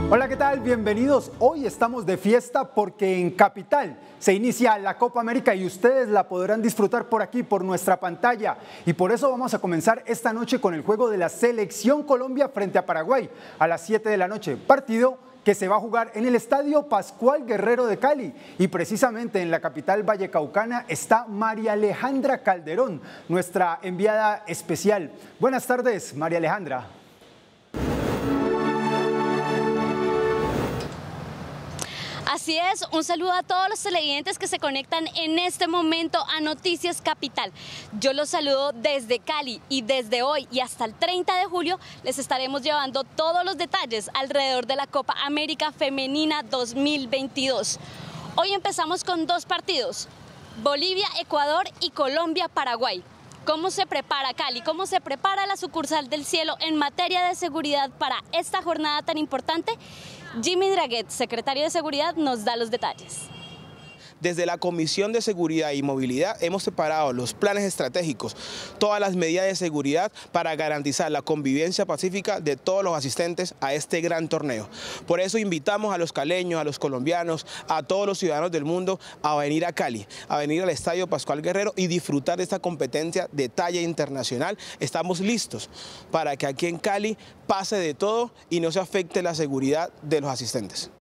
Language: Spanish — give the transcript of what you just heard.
Hola, ¿qué tal? Bienvenidos. Hoy estamos de fiesta porque en Capital se inicia la Copa América y ustedes la podrán disfrutar por aquí, por nuestra pantalla. Y por eso vamos a comenzar esta noche con el juego de la Selección Colombia frente a Paraguay a las 7 de la noche. Partido que se va a jugar en el Estadio Pascual Guerrero de Cali. Y precisamente en la capital vallecaucana está María Alejandra Calderón, nuestra enviada especial. Buenas tardes, María Alejandra. Así es, un saludo a todos los televidentes que se conectan en este momento a Noticias Capital. Yo los saludo desde Cali y desde hoy y hasta el 30 de julio les estaremos llevando todos los detalles alrededor de la Copa América Femenina 2022. Hoy empezamos con dos partidos, Bolivia, Ecuador y Colombia, Paraguay. ¿Cómo se prepara Cali? ¿Cómo se prepara la sucursal del Cielo en materia de seguridad para esta jornada tan importante? Jimmy Draguet, secretario de Seguridad, nos da los detalles. Desde la Comisión de Seguridad y Movilidad hemos separado los planes estratégicos, todas las medidas de seguridad para garantizar la convivencia pacífica de todos los asistentes a este gran torneo. Por eso invitamos a los caleños, a los colombianos, a todos los ciudadanos del mundo a venir a Cali, a venir al Estadio Pascual Guerrero y disfrutar de esta competencia de talla internacional. Estamos listos para que aquí en Cali pase de todo y no se afecte la seguridad de los asistentes.